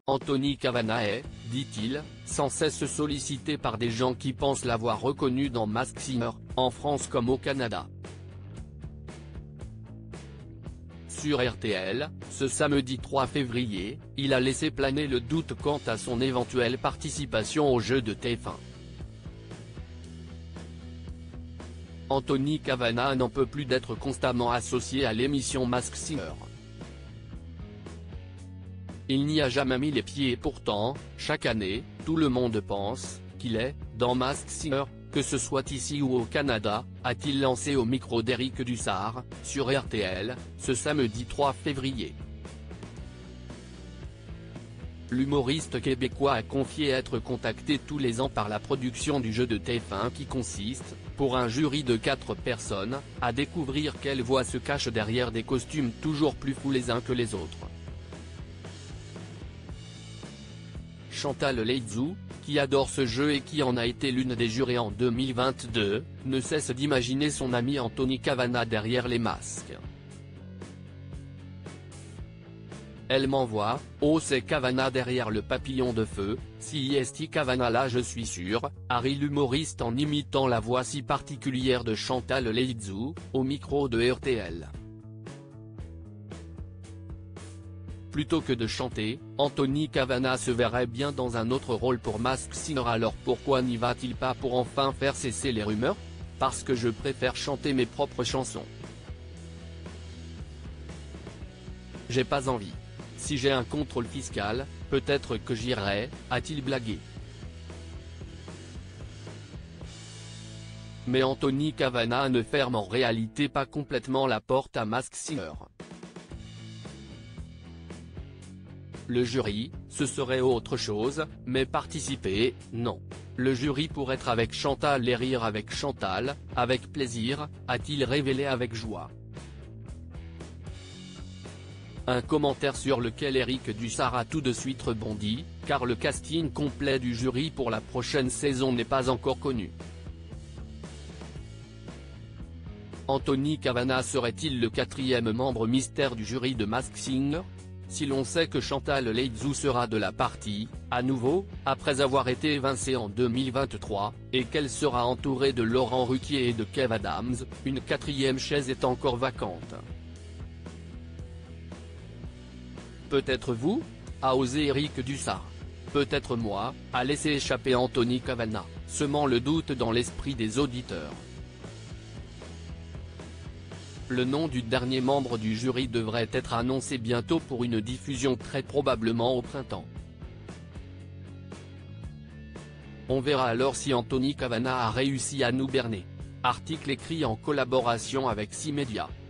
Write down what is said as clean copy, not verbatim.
Anthony Kavanagh est, dit-il, sans cesse sollicité par des gens qui pensent l'avoir reconnu dans Masked Singer, en France comme au Canada. Sur RTL, ce samedi 3 février, il a laissé planer le doute quant à son éventuelle participation au jeu de TF1. Anthony Kavanagh n'en peut plus d'être constamment associé à l'émission Masked Singer. Il n'y a jamais mis les pieds et pourtant, chaque année, tout le monde pense qu'il est dans Masked Singer, que ce soit ici ou au Canada, a-t-il lancé au micro d'Éric Dussart, sur RTL, ce samedi 3 février. L'humoriste québécois a confié être contacté tous les ans par la production du jeu de TF1 qui consiste, pour un jury de 4 personnes, à découvrir quelle voix se cache derrière des costumes toujours plus fous les uns que les autres. Chantal Leitzou, qui adore ce jeu et qui en a été l'une des jurées en 2022, ne cesse d'imaginer son ami Anthony Kavanagh derrière les masques. Elle m'envoie, oh c'est Kavanagh derrière le papillon de feu, si est Kavanagh là je suis sûr, a ri l'humoriste en imitant la voix si particulière de Chantal Leitzou, au micro de RTL. Plutôt que de chanter, Anthony Kavanagh se verrait bien dans un autre rôle pour Masked Singer, alors pourquoi n'y va-t-il pas pour enfin faire cesser les rumeurs? Parce que je préfère chanter mes propres chansons. J'ai pas envie. Si j'ai un contrôle fiscal, peut-être que j'irai, a-t-il blagué. Mais Anthony Kavanagh ne ferme en réalité pas complètement la porte à Masked Singer. Le jury, ce serait autre chose, mais participer, non. Le jury pour être avec Chantal et rire avec Chantal, avec plaisir, a-t-il révélé avec joie. Un commentaire sur lequel Éric Dussart a tout de suite rebondi, car le casting complet du jury pour la prochaine saison n'est pas encore connu. Anthony Kavanagh serait-il le 4e membre mystère du jury de Masked Singer? Si l'on sait que Chantal Leitzou sera de la partie, à nouveau, après avoir été évincée en 2023, et qu'elle sera entourée de Laurent Ruquier et de Kev Adams, une 4e chaise est encore vacante. Peut-être vous, a osé Éric Dussart. Peut-être moi, a laissé échapper Anthony Kavanagh, semant le doute dans l'esprit des auditeurs. Le nom du dernier membre du jury devrait être annoncé bientôt pour une diffusion très probablement au printemps. On verra alors si Anthony Kavanagh a réussi à nous berner. Article écrit en collaboration avec 6 médias.